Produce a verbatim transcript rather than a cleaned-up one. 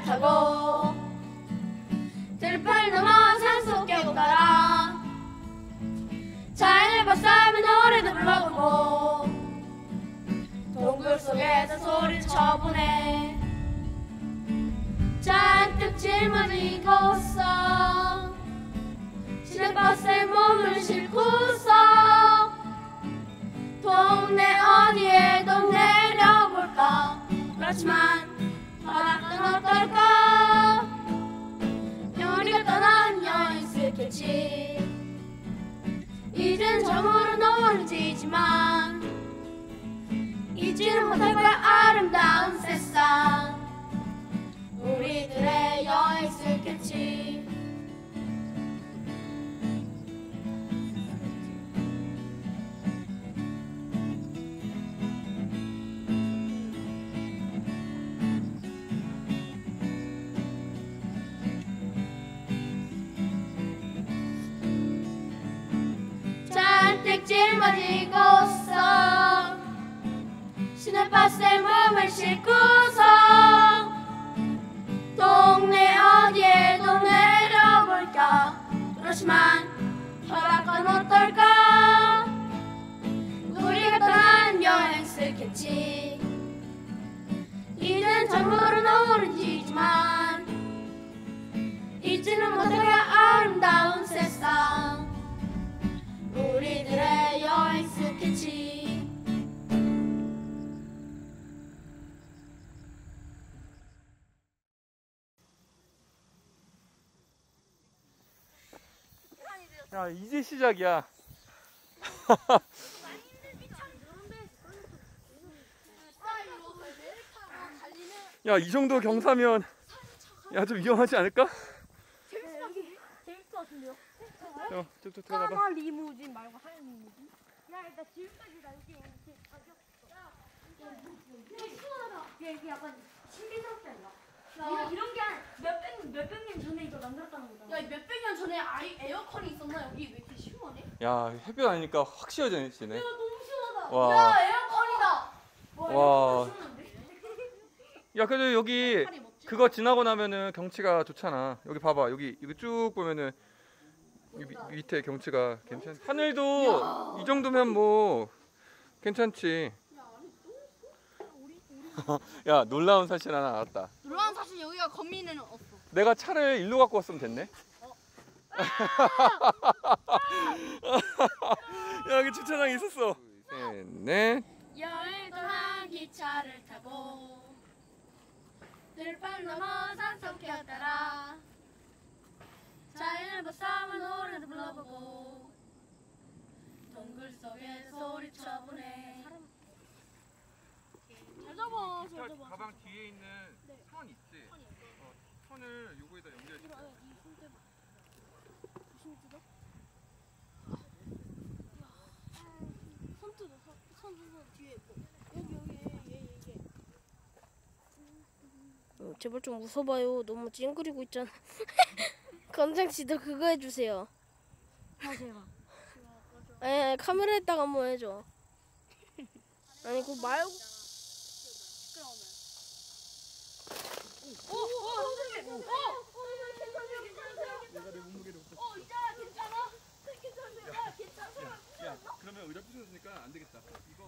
기차를 타고 들판 넘어 산속 계곡 따라 자연을 벗삼아 노래도 불러보고 동굴 속에서 소리쳐 보네. 잔뜩 짊어지고 있어 시내버스에 몸을 싣고서 동네 어디에도 내려볼까. 그렇지만 바닷가는 어떨까. 우리가 떠난 여행 스케치 이젠 처음으로 노을은 지지만 잊지는 못할 거야 아름다운 세상. 우리들의 여행 스케치. 잔뜩 짊어지고 있어 시내버스에 몸을 싣고서 동네 어디에도 내려볼까. 그렇지만 바닷가는 어떨까. 우리가 떠난 여행 스케치 이젠 처음으로 노을은 지지만 잊지는 못할 아름다운 세상. 우리들의 여행 스케치. 야, 이제 시작이야. 야, 이 정도 경사면 야, 좀 위험하지 않을까? 재밌을 것 같은데요? 자, 쭉쭉 들어가봐. 까만 리무진 말고 하얀 리무진. 야, 일단 지금까지 나 여기 이렇게 가졌어. 야, 야, 시원하다. 야, 이게 약간 신비스럽지 않나? 이런, 이런 게 한 몇백, 몇백 년 전에 이거 만들었다는 거잖아. 야, 몇백 년 전에 아이, 에어컨이 있었나? 여기 왜 이렇게 시원해? 야, 햇볕 아니니까 확 시원해지네. 야, 너무 시원하다. 와. 야, 에어컨이다. 와. 시원한데? 야, 그래도 여기 그거 지나고 나면은 경치가 좋잖아. 여기 봐봐. 여기 여기 쭉 보면은 이 미, 밑에 경치가 괜찮. 하늘도 이 정도면 뭐 괜찮지. 야, 놀라운 사실 하나 알았다. 놀라운 사실 여기가 거미는 없어. 내가 차를 일로 갖고 왔으면 됐네. 야, 여기 주차장에 있었어. 셋, 넷. 여행 떠난 기차를 타고 들판 넘어 산속 계곡 따라 자연을 벗삼아 노래도 불러보고 동굴 속에 소리쳐 보네. 잘 잡아, 잘 잡아. 가방 뒤에 있는 선 있지? 어, 선을 요거에다 연결해. 손 뜯어, 손 뜯어 뒤에 뭐. 여기 여기 얘 얘 얘. 어, 제발 좀 웃어봐요. 너무 찡그리고 있잖아. 건장씨도 그거 해주세요. 다시 해봐. 아니, 카메라에다가 한번 해줘. 아니 그거 말고. 오, 오, 선생님. 오, 괜찮아요, 괜찮으세요? 내가 내 몸무게를 못 어, 이제 괜찮아? 괜찮으세요? 야, 괜찮아? 야, 그러면 의자 부서졌으니까 안 되겠다. 이거